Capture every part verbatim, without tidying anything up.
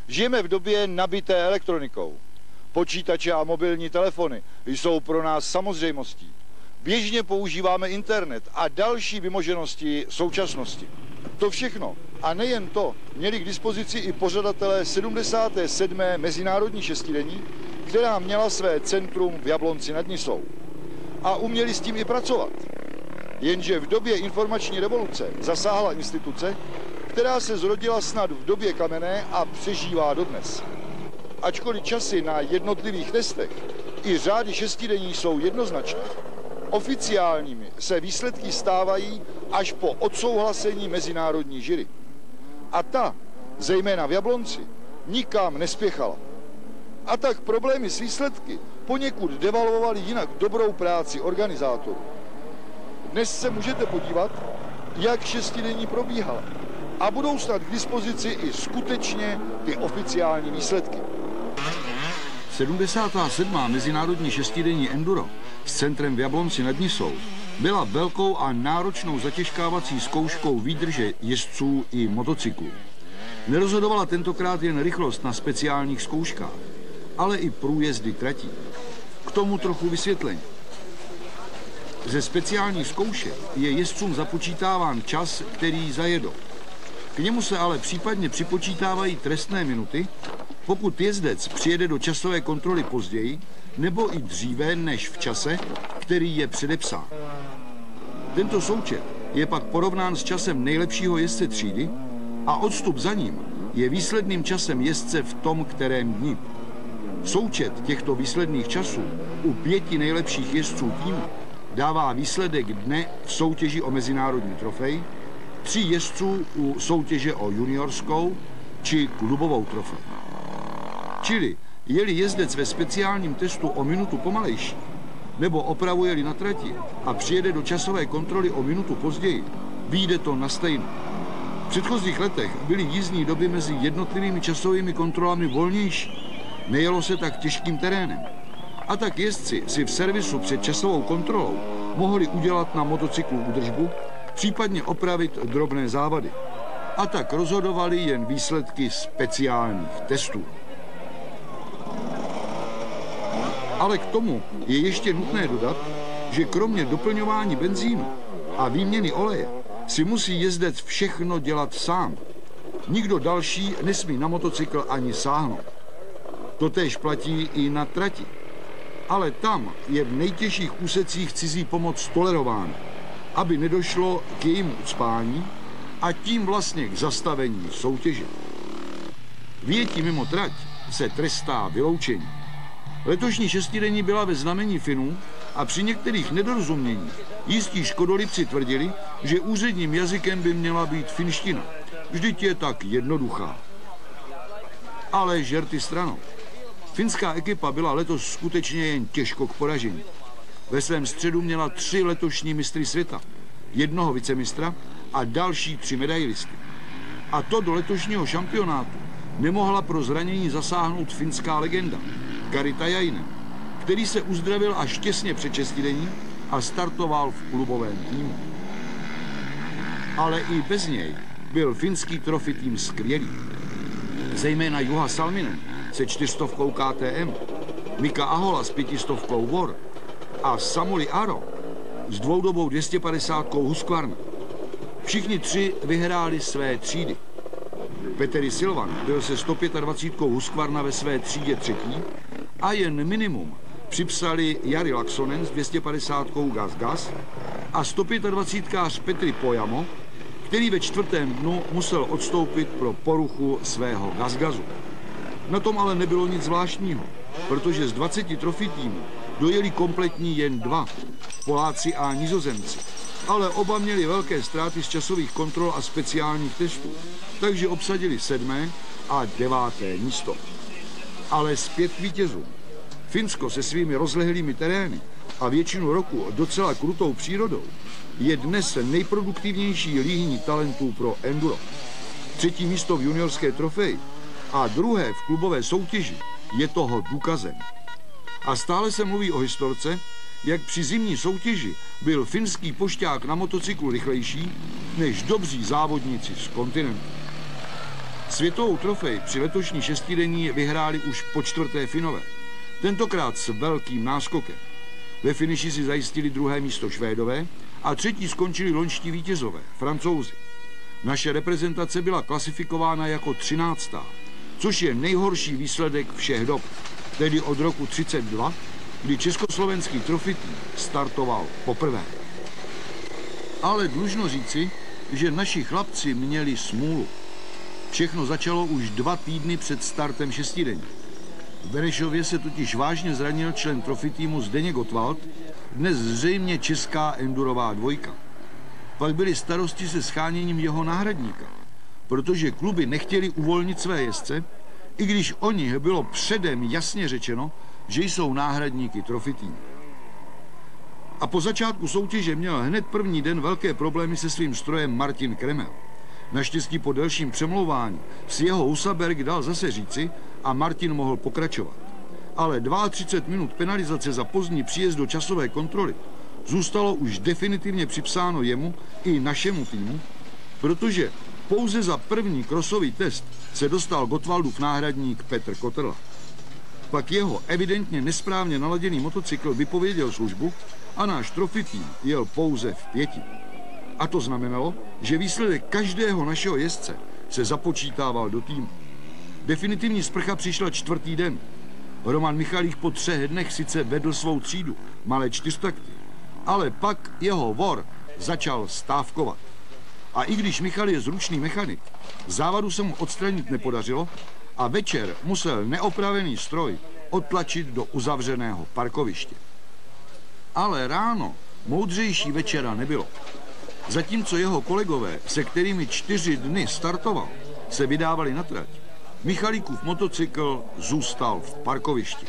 Žijeme v době nabité elektronikou. Počítače a mobilní telefony jsou pro nás samozřejmostí. Běžně používáme internet a další vymoženosti současnosti. To všechno, a nejen to, měli k dispozici i pořadatelé sedmdesáté sedmé mezinárodní šestidenní, která měla své centrum v Jablonci nad Nisou. A uměli s tím i pracovat. Jenže v době informační revoluce zasáhla instituce, která se zrodila snad v době kamenné a přežívá dodnes. Ačkoliv časy na jednotlivých testech i řády šestidenní jsou jednoznačné, oficiálními se výsledky stávají až po odsouhlasení mezinárodní jury. A ta, zejména v Jablonci, nikam nespěchala. A tak problémy s výsledky poněkud devalvovaly jinak dobrou práci organizátorů. Dnes se můžete podívat, jak šestidenní probíhala. A budou snad k dispozici i skutečně ty oficiální výsledky. sedmdesátá sedmá mezinárodní šestidenní enduro s centrem v Jablonci nad Nisou byla velkou a náročnou zatěžkávací zkouškou výdrže jezdců i motocyklů. Nerozhodovala tentokrát jen rychlost na speciálních zkouškách, ale i průjezdy tratí. K tomu trochu vysvětlení. Ze speciálních zkoušek je jezdcům započítáván čas, který zajedou. K němu se ale případně připočítávají trestné minuty, pokud jezdec přijede do časové kontroly později nebo i dříve než v čase, který je předepsán. Tento součet je pak porovnán s časem nejlepšího jezdce třídy a odstup za ním je výsledným časem jezdce v tom kterém dni. Součet těchto výsledných časů u pěti nejlepších jezdců týmu dává výsledek dne v soutěži o mezinárodní trofej, tří jezdců u soutěže o juniorskou či klubovou trofej. Čili je-li jezdec ve speciálním testu o minutu pomalejší, nebo opravuje-li na trati a přijede do časové kontroly o minutu později, vyjde to na stejno. V předchozích letech byly jízdní doby mezi jednotlivými časovými kontrolami volnější. Nejelo se tak těžkým terénem. A tak jezdci si v servisu před časovou kontrolou mohli udělat na motocyklu údržbu, případně opravit drobné závady. A tak rozhodovali jen výsledky speciálních testů. Ale k tomu je ještě nutné dodat, že kromě doplňování benzínu a výměny oleje si musí jezdec všechno dělat sám. Nikdo další nesmí na motocykl ani sáhnout. Totéž platí i na trati. Ale tam je v nejtěžších úsecích cizí pomoc tolerována, aby nedošlo k jejímu ucpání a tím vlastně k zastavení soutěže. Vyjetí mimo trať se trestá vyloučení. Letošní šestidenní byla ve znamení Finů a při některých nedorozuměních jistí škodolibci tvrdili, že úředním jazykem by měla být finština. Vždyť je tak jednoduchá. Ale žerty stranou. Finská ekipa byla letos skutečně jen těžko k poražení. Ve svém středu měla tři letošní mistry světa, jednoho vicemistra a další tři medailisty. A to do letošního šampionátu nemohla pro zranění zasáhnout finská legenda Kari Tajainen, který se uzdravil až těsně před šestidenní a startoval v klubovém týmu. Ale i bez něj byl finský trofy tým skvělý. Zejména Juha Salminen se čtyřstovkou K T M, Mika Ahola s pětistovkou Vor a Samuli Aro s dvoudobou dvě padesátkou Husqvarna. Všichni tři vyhráli své třídy. Petteri Silvan byl se sto dvacítkou pět Husqvarna ve své třídě třetí a jen minimum připsali Jari Laksonen s dvě padesátkou Gas Gas a sto dvacítkář Petri Pojamo, který ve čtvrtém dnu musel odstoupit pro poruchu svého Gas Gasu. Na tom ale nebylo nic zvláštního, protože z dvaceti trofí týmů dojeli kompletní jen dva, Poláci a Nizozemci. Ale oba měli velké ztráty z časových kontrol a speciálních testů, takže obsadili sedmé a deváté místo. Ale zpět k vítězům. Finsko se svými rozlehlými terény a většinu roku docela krutou přírodou je dnes nejproduktivnější líhní talentů pro enduro. Třetí místo v juniorské trofeji a druhé v klubové soutěži je toho důkazem. A stále se mluví o historce, jak při zimní soutěži byl finský pošťák na motocyklu rychlejší než dobří závodníci z kontinentu. Světovou trofej při letošní šestidenní vyhráli už po čtvrté Finové, tentokrát s velkým náskokem. Ve finiši si zajistili druhé místo Švédové a třetí skončili loňští vítězové, Francouzi. Naše reprezentace byla klasifikována jako třináctá, což je nejhorší výsledek všech dob, tedy od roku třicet dva, kdy československý trofej tým startoval poprvé. Ale dlužno říci, že naši chlapci měli smůlu. Všechno začalo už dva týdny před startem šestidení. V Benešově se totiž vážně zranil člen trofej týmu Zdeněk Gottwald, dnes zřejmě česká endurová dvojka. Pak byly starosti se scháněním jeho náhradníka, protože kluby nechtěli uvolnit své jezdce, i když o nich bylo předem jasně řečeno, že jsou náhradníky trofej týmu. A po začátku soutěže měl hned první den velké problémy se svým strojem Martin Kremel. Naštěstí po delším přemlouvání si jeho Husaberg dal zase říci a Martin mohl pokračovat. Ale třicet dva minut penalizace za pozdní příjezd do časové kontroly zůstalo už definitivně připsáno jemu i našemu týmu, protože pouze za první krosový test se dostal Gottwaldův náhradník Petr Kotrla. Pak jeho evidentně nesprávně naladěný motocykl vypověděl službu a náš trofej tým jel pouze v pěti. A to znamenalo, že výsledek každého našeho jezdce se započítával do týmu. Definitivní sprcha přišla čtvrtý den. Roman Michalík po třech dnech sice vedl svou třídu, malé čtyřtakty, ale pak jeho vor začal stávkovat. A i když Michal je zručný mechanik, závadu se mu odstranit nepodařilo a večer musel neopravený stroj odtlačit do uzavřeného parkoviště. Ale ráno moudřejší večera nebylo. Zatímco jeho kolegové, se kterými čtyři dny startoval, se vydávali na trať, Michalíkův motocykl zůstal v parkovišti.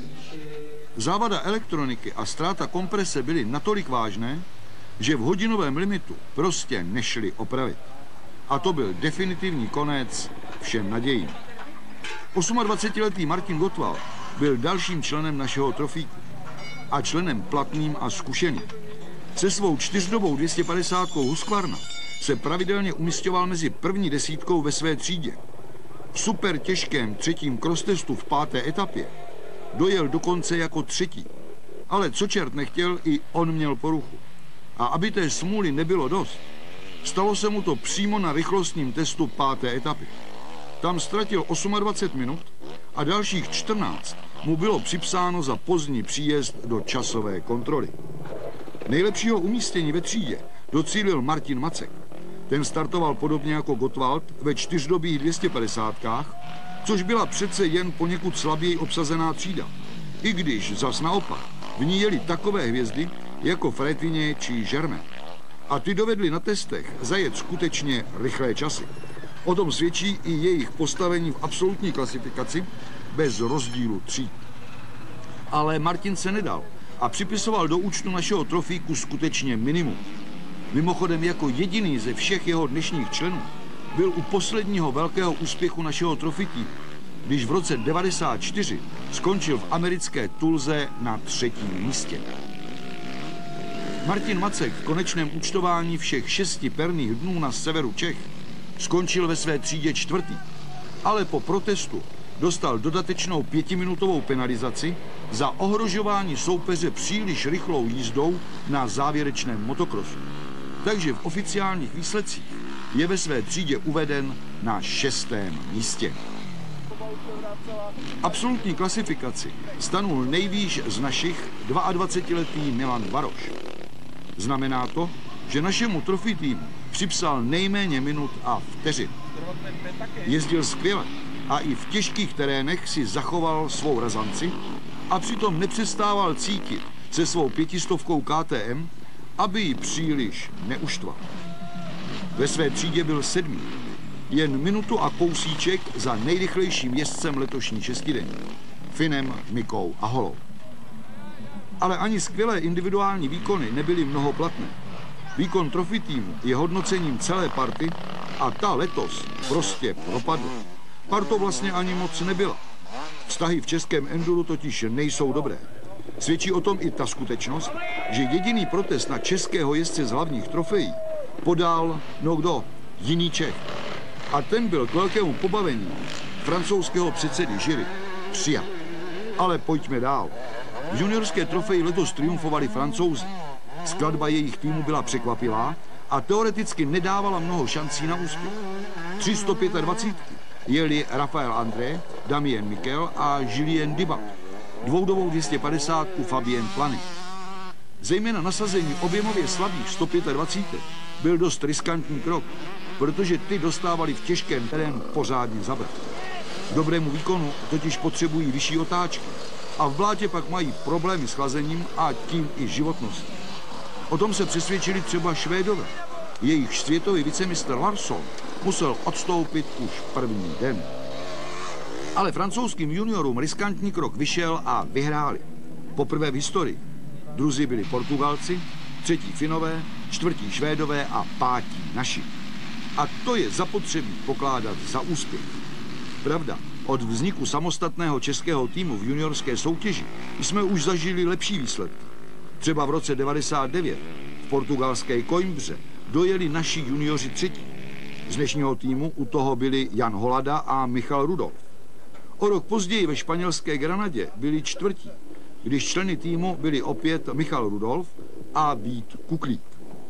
Závada elektroniky a ztráta komprese byly natolik vážné, že v hodinovém limitu prostě nešli opravit. A to byl definitivní konec všem nadějím. dvacetiosmiletý Martin Gottwald byl dalším členem našeho trofíku a členem platným a zkušeným. Se svou čtyřdobou dvě stě padesát Husqvarna se pravidelně umisťoval mezi první desítkou ve své třídě. V super těžkém třetím crosstestu v páté etapě dojel dokonce jako třetí. Ale co čert nechtěl, i on měl poruchu. A aby té smůly nebylo dost, stalo se mu to přímo na rychlostním testu páté etapy. Tam ztratil dvacet osm minut a dalších čtrnáct mu bylo připsáno za pozdní příjezd do časové kontroly. Nejlepšího umístění ve třídě docílil Martin Macek. Ten startoval podobně jako Gottwald ve čtyřdobých dvě stě padesátkách, což byla přece jen poněkud slaběji obsazená třída. I když zas naopak v ní jeli takové hvězdy jako Frétině či Germain. A ty dovedli na testech zajet skutečně rychlé časy. O tom svědčí i jejich postavení v absolutní klasifikaci bez rozdílu tříd. Ale Martin se nedal a připisoval do účtu našeho trofíku skutečně minimum. Mimochodem jako jediný ze všech jeho dnešních členů byl u posledního velkého úspěchu našeho trofej týmu, když v roce devadesát čtyři skončil v americké Tulze na třetím místě. Martin Macek v konečném účtování všech šesti perných dnů na severu Čech skončil ve své třídě čtvrtý, ale po protestu dostal dodatečnou pětiminutovou penalizaci za ohrožování soupeře příliš rychlou jízdou na závěrečném motokrosu. Takže v oficiálních výsledcích je ve své třídě uveden na šestém místě. Absolutní klasifikaci stanul nejvýš z našich dvacetiletý Milan Baroš. Znamená to, že našemu trofej týmu připsal nejméně minut a vteřin. Jezdil skvěle a i v těžkých terénech si zachoval svou razanci a přitom nepřestával cítit se svou pětistovkou K T M, aby ji příliš neuštval. Ve své třídě byl sedmý, jen minutu a kousíček za nejrychlejším jezdcem letošní šestidení, Finem Mikou a Holou. Ale ani skvělé individuální výkony nebyly mnohoplatné. Výkon trofej týmu je hodnocením celé party a ta letos prostě propadla. Partou vlastně ani moc nebyla. Vztahy v českém enduru totiž nejsou dobré. Svědčí o tom i ta skutečnost, že jediný protest na českého jezdce z hlavních trofejí podal, no kdo, jiný Čech. A ten byl k velkému pobavení francouzského předsedy jury přijat. Ale pojďme dál. V juniorské trofeji letos triumfovali Francouzi. Skladba jejich týmu byla překvapivá a teoreticky nedávala mnoho šancí na úspěch. tři sto dvacet pět jeli Rafael André, Damien Michel a Julien Dibac. Dvoudobou dvě stě padesát Fabien Plany. Zejména nasazení objemově slabých sto dvacet pět byl dost riskantní krok, protože ty dostávali v těžkém terénu pořádně zabrat. K dobrému výkonu totiž potřebují vyšší otáčky a v blátě pak mají problémy s chlazením a tím i životností. O tom se přesvědčili třeba Švédové. Jejich světový vicemistr Larsson musel odstoupit už první den. Ale francouzským juniorům riskantní krok vyšel a vyhráli. Poprvé v historii. Druzí byli Portugalci, třetí Finové, čtvrtí Švédové a pátí naši. A to je zapotřebí pokládat za úspěch. Pravda, od vzniku samostatného českého týmu v juniorské soutěži jsme už zažili lepší výsledky. Třeba v roce devadesát devět v portugalské Coimbře dojeli naši junioři třetí. Z dnešního týmu u toho byli Jan Holada a Michal Rudolf. O rok později ve španělské Granadě byli čtvrtí, když členy týmu byli opět Michal Rudolf a Vít Kuklík.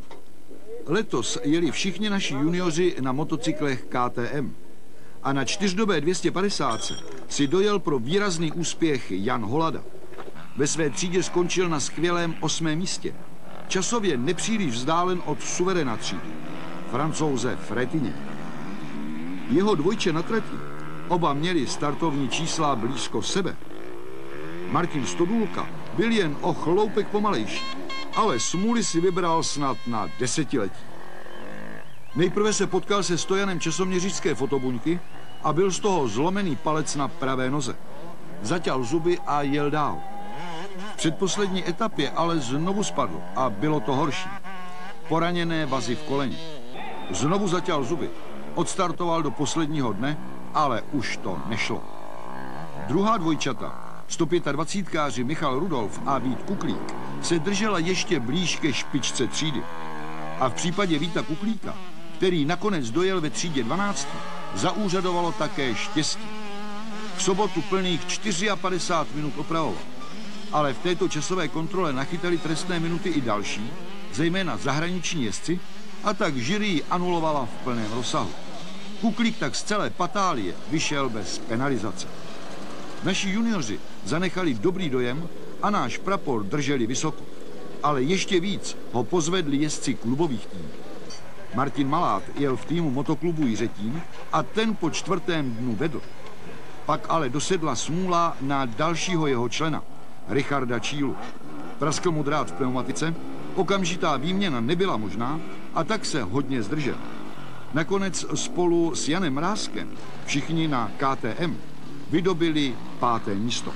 Letos jeli všichni naši junioři na motocyklech K T M. A na čtyřdobé dvě stě padesát si dojel pro výrazný úspěch Jan Holada. Ve své třídě skončil na skvělém osmém místě. Časově nepříliš vzdálen od suveréna třídy, Francouze Fretině. Jeho dvojče na trati oba měli startovní čísla blízko sebe. Martin Stodůlka byl jen o chloupek pomalejší, ale smůly si vybral snad na desetiletí. Nejprve se potkal se stojanem časoměřické fotobuňky a byl z toho zlomený palec na pravé noze. Zaťal zuby a jel dál. V předposlední etapě ale znovu spadl a bylo to horší. Poraněné vazy v koleni. Znovu zaťal zuby. Odstartoval do posledního dne, ale už to nešlo. Druhá dvojčata, sto dvacítkáři Michal Rudolf a Vít Kuklík, se držela ještě blíž ke špičce třídy. A v případě Víta Kuklíka, který nakonec dojel ve třídě dvanácti, zaúřadovalo také štěstí. V sobotu plných padesát čtyři minut opravoval. Ale v této časové kontrole nachytali trestné minuty i další, zejména zahraniční jezdci, a tak jury anulovala v plném rozsahu. Kuklík tak z celé patálie vyšel bez penalizace. Naši junioři zanechali dobrý dojem a náš prapor drželi vysoko. Ale ještě víc ho pozvedli jezdci klubových týmů. Martin Malát jel v týmu motoklubu Jiřetín a ten po čtvrtém dnu vedl. Pak ale dosedla smůla na dalšího jeho člena, Richarda Čílu. Praskl mu drát v pneumatice, okamžitá výměna nebyla možná a tak se hodně zdržel. Nakonec spolu s Janem Mrázkem všichni na K T M vydobili páté místo.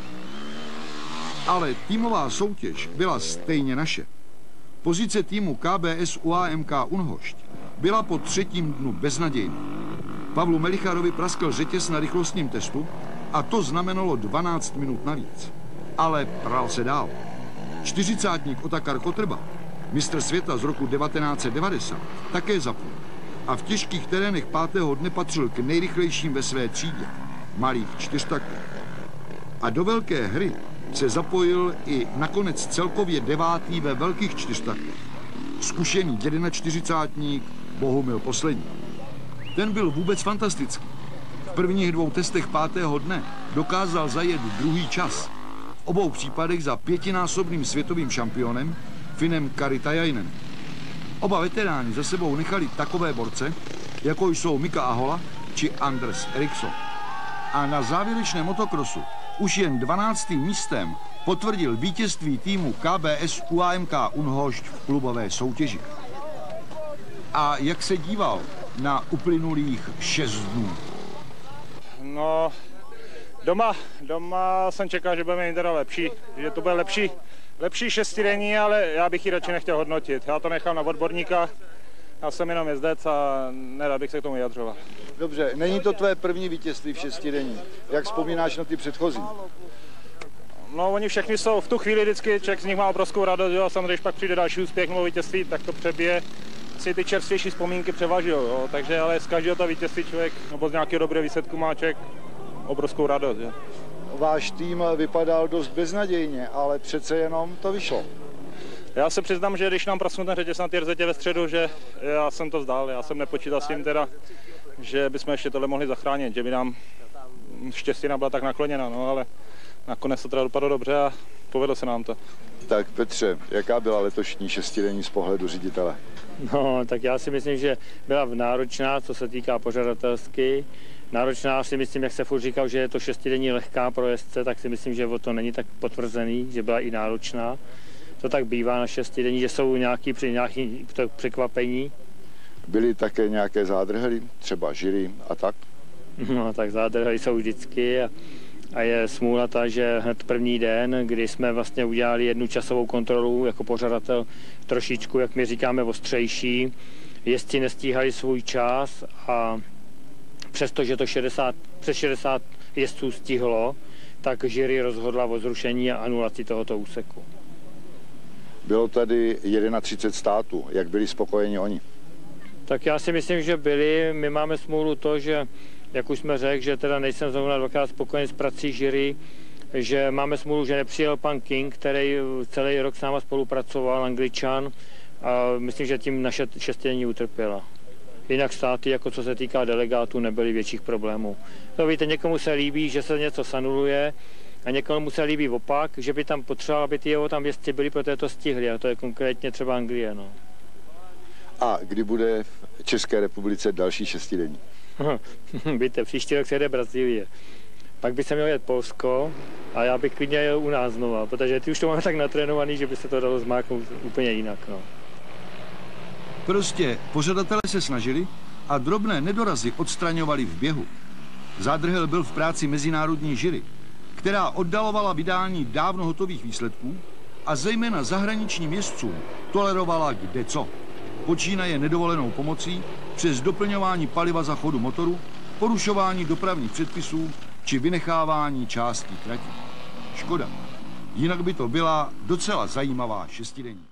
Ale týmová soutěž byla stejně naše. Pozice týmu K B S U A M K Unhošť byla po třetím dnu beznadějná. Pavlu Melicharovi praskl řetěz na rychlostním testu a to znamenalo dvanáct minut navíc. Ale pral se dál. Čtyřicátník Otakar Kotrba, mistr světa z roku devatenáct set devadesát, také zapnul. A v těžkých terénech pátého dne patřil k nejrychlejším ve své třídě, malých čtyřtaktů. A do velké hry se zapojil i nakonec celkově devátý ve velkých čtyřtaktech. Zkušený čtyřicátník Bohumil Poslední. Ten byl vůbec fantastický. V prvních dvou testech pátého dne dokázal zajet druhý čas. V obou případech za pětinásobným světovým šampionem Finem Kari Tajainen. Oba veteráni za sebou nechali takové borce, jako jsou Mika Ahola či Anders Eriksson. A na závěrečném motokrosu už jen dvanáctým místem potvrdil vítězství týmu K B S U A M K Unhošť v klubové soutěži. A jak se díval na uplynulých šest dnů? No, doma, doma jsem čekal, že budeme mít teda lepší, že to bude lepší, lepší šestidenní, ale já bych ji radši nechtěl hodnotit. Já to nechám na odborníka, já jsem jenom jezdec a nerad bych se k tomu vyjadřoval. Dobře, není to tvé první vítězství v šestidenní. Jak vzpomínáš na ty předchozí? No, oni všechny jsou v tu chvíli vždycky, člověk z nich má obrovskou radost, jo, a samozřejmě, když pak přijde další úspěch nebo vítězství, tak to přebije obecně ty čerstvější vzpomínky převažují, jo, takže ale z každého to vítězství člověk, nebo z nějakého dobrého výsledku má člověk obrovskou radost. Jo. Váš tým vypadal dost beznadějně, ale přece jenom to vyšlo. Já se přiznám, že když nám prasknul ten řetěz na té rzetě ve středu, že já jsem to vzdal, já jsem nepočítal s tím teda, že bychom ještě tohle mohli zachránit, že by nám štěstina byla tak nakloněna, no ale nakonec to teda dopadlo dobře a povedlo se nám to. Tak Petře, jaká byla letošní šestidenní z pohledu ředitele? No, tak já si myslím, že byla náročná, co se týká pořadatelsky. Náročná si myslím, jak se furt říkal, že je to šestidenní lehká pro jezdce, tak si myslím, že o to není tak potvrzený, že byla i náročná. To tak bývá na šestidenní, že jsou nějaké nějaký překvapení. Byly také nějaké zádrhely, třeba žiry a tak? No, tak zádrhely jsou vždycky a, a je smůla ta, že hned první den, kdy jsme vlastně udělali jednu časovou kontrolu jako pořadatel trošičku, jak my říkáme, ostřejší, jezdci nestíhali svůj čas a přestože to šedesát, přes šedesát jezdců stihlo, tak jury rozhodla o zrušení a anulaci tohoto úseku. Bylo tady třicet jedna států, jak byli spokojeni oni? Tak já si myslím, že byli. My máme smůlu to, že, jak už jsme řekli, že teda nejsem zrovna dvakrát spokojen s prací jury, že máme smůlu, že nepřijel pan King, který celý rok s náma spolupracoval, Angličan, a myslím, že tím naše šestidenní utrpěla. Jinak státy, jako co se týká delegátů, nebyly větších problémů. To víte, někomu se líbí, že se něco sanuluje, a někomu se líbí opak, že by tam potřeboval, aby ty jeho tam jezdci byli, protože to stihli, a to je konkrétně třeba Anglie. No. A kdy bude v České republice další šestidenní? Víte, příští rok se jede Brazílie. Pak by se měl jet Polsko a já bych klidně jel u nás znova, protože ty už to máme tak natrénovaný, že by se to dalo zmáknout úplně jinak. No. Prostě pořadatelé se snažili a drobné nedorazy odstraňovali v běhu. Zádrhel byl v práci mezinárodní jury, která oddalovala vydání dávno hotových výsledků a zejména zahraničním jezdcům tolerovala kdeco. Počínaje nedovolenou pomocí, přes doplňování paliva za chodu motoru, porušování dopravních předpisů či vynechávání částí trati. Škoda. Jinak by to byla docela zajímavá šestidenní.